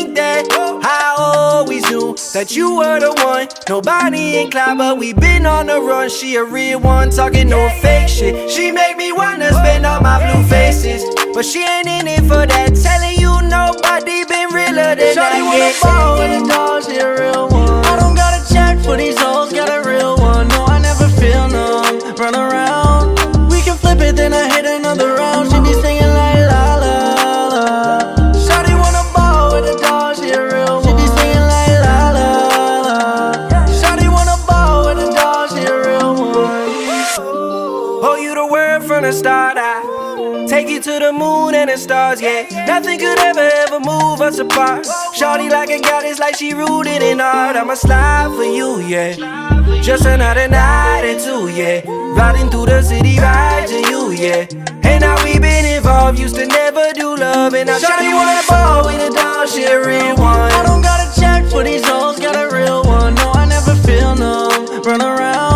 think that I always knew that you were the one. Nobody in cloud, but we been on the run. She a real one, talking no fake shit. She make me wanna spend all my blue faces, but she ain't in it for that. Telling you nobody been realer than Shawty I wanna ball with a dog, she a real one. I don't gotta check for these hoes, got a real one. No, I never feel numb, run around. We can flip it, then I hit another round. She be singing like la la la. Shawty wanna ball with a dog, she a real one. She be singing like la la la. Shawty wanna ball with a dog, she a real one. Oh, you the word from the start. I take you to the moon and the stars, yeah. Nothing could ever move us apart. Shawty like a goddess, like she rooted in art. I'ma slide for you, yeah. Just another night or two, yeah. Riding through the city, right to you, yeah. And now we been involved, used to never do love. And now Shawty wanna ball with a dog, she a real one. I don't gotta check for these hoes, got a real one. No, I never feel numb, run around.